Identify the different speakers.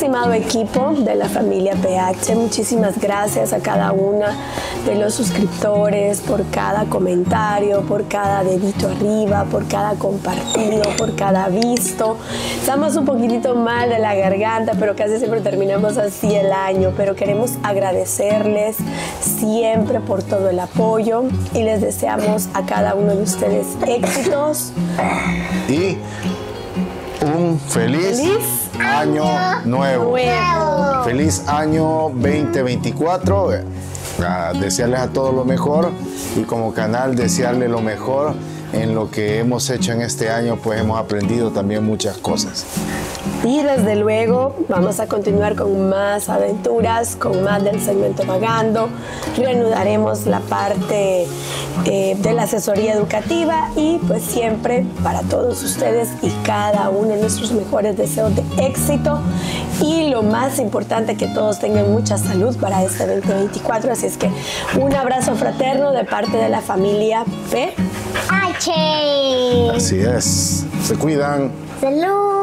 Speaker 1: estimado equipo de la familia PH, muchísimas gracias a cada una de los suscriptores por cada comentario, por cada dedito arriba, por cada compartido, por cada visto. Estamos un poquitito mal de la garganta, pero casi siempre terminamos así el año, pero queremos agradecerles siempre por todo el apoyo y les deseamos a cada uno de ustedes éxitos y
Speaker 2: un feliz año nuevo. Feliz año 2024. Desearles a todos lo mejor y como canal desearles lo mejor en lo que hemos hecho en este año, pues hemos aprendido también muchas cosas.
Speaker 1: Y desde luego vamos a continuar con más aventuras, con más del segmento Vagando. Reanudaremos la parte de la asesoría educativa y pues siempre para todos ustedes y cada uno de nuestros mejores deseos de éxito. Y lo más importante, que todos tengan mucha salud para este 2024. Así es que un abrazo fraterno de parte de la familia PH.
Speaker 2: Así es. Se cuidan.
Speaker 3: Salud.